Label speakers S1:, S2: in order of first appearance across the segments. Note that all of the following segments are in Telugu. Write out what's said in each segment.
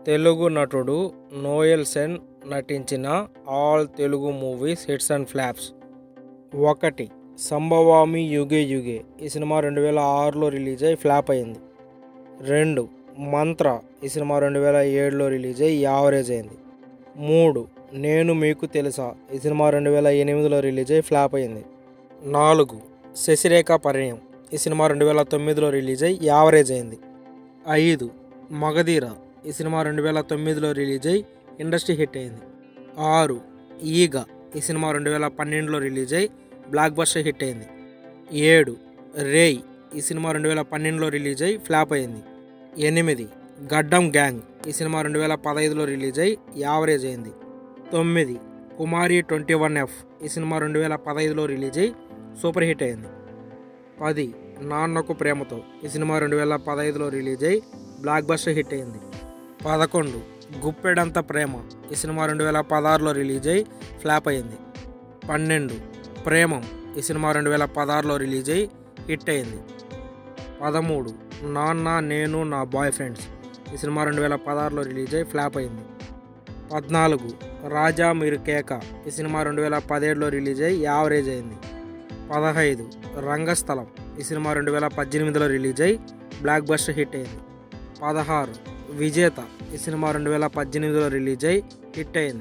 S1: తెలుగు నటుడు నోయల్ సెన్ నటించిన all Telugu movies hits and flops. 1. Sambhavami Yuge Yuge. ఈ సినిమా 2006లో రిలీజ్ అయ్యి ఫ్లాప్ అయింది. 2. మంత్ర. ఈ సినిమా 2007లో రిలీజ్ అయ్యి యావరేజ్ అయింది. 3. నేను మీకు తెలుసా. ఈ సినిమా 2008లో రిలీజ్ అయ్యి ఫ్లాప్ అయింది. 4. శశిరేఖ పరిణయం. ఈ సినిమా 2009లో రిలీజ్ అయ్యి యావరేజ్ అయింది. 5. మగధీర. ఈ సినిమా 2009లో రిలీజ్ అయ్యి ఇండస్ట్రీ హిట్ అయింది. 6. ఈగ. ఈ సినిమా 2012లో రిలీజ్ అయ్యి బ్లాక్ బస్టర్ హిట్ అయింది. 7. రేయ్. ఈ సినిమా 2012లో రిలీజ్ అయ్యి ఫ్లాప్ అయింది. 8. గడ్డం గ్యాంగ్. ఈ సినిమా 2015లో రిలీజ్ అయ్యి యావరేజ్ అయింది. 9. కుమారి 21F. ఈ సినిమా 2015లో రిలీజ్ అయ్యి సూపర్ హిట్ అయింది. 10. నాన్నకు ప్రేమతో. ఈ సినిమా 2015లో రిలీజ్ అయ్యి బ్లాక్ బస్టర్ హిట్ అయింది. 11. గుప్పెడంత ప్రేమ. ఈ సినిమా 2016లో రిలీజ్ అయ్యి ఫ్లాప్ అయింది. 12. ప్రేమం. ఈ సినిమా 2016లో రిలీజ్ అయ్యి హిట్ అయింది. 13. Nanna Nenu Naa boyfriends. ఈ సినిమా 2016లో రిలీజ్ అయ్యి ఫ్లాప్ అయింది. 14. రాజా మీరు కేక. ఈ సినిమా 2017లో రిలీజ్ అయ్యి యావరేజ్ అయింది. 15. రంగస్థలం. ఈ సినిమా 2018లో రిలీజ్ అయ్యి బ్లాక్ బస్టర్ హిట్ అయింది. 16. విజేత. ఈ సినిమా 2018లో రిలీజ్ అయ్యి హిట్ అయింది.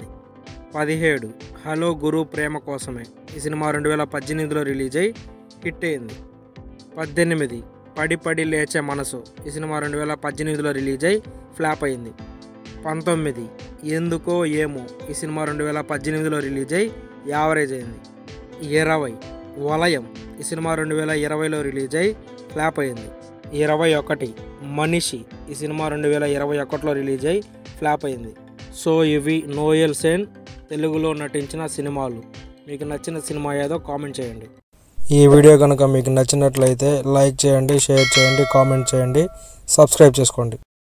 S1: 17. హలో గురు ప్రేమ కోసమే. ఈ సినిమా 2018లో రిలీజ్ అయ్యి హిట్ అయింది. 18. పడి పడి లేచే మనసు. ఈ సినిమా 2018లో రిలీజ్ అయ్యి ఫ్లాప్ అయింది. 19. ఎందుకో ఏమో. ఈ సినిమా 2018లో రిలీజ్ అయ్యి యావరేజ్ అయింది. 20. వలయం. ఈ సినిమా 2020లో రిలీజ్ అయ్యి ఫ్లాప్ అయింది. 21. మనిషి. ఈ సినిమా 2021లో రిలీజ్ అయ్యి ఫ్లాప్ అయింది. సో ఇవి నోయల్ సెన్ తెలుగులో నటించిన సినిమాలు. మీకు నచ్చిన సినిమా ఏదో కామెంట్ చేయండి. ఈ వీడియో కనుక మీకు నచ్చినట్లయితే లైక్ చేయండి, షేర్ చేయండి, కామెంట్ చేయండి, సబ్స్క్రైబ్ చేసుకోండి.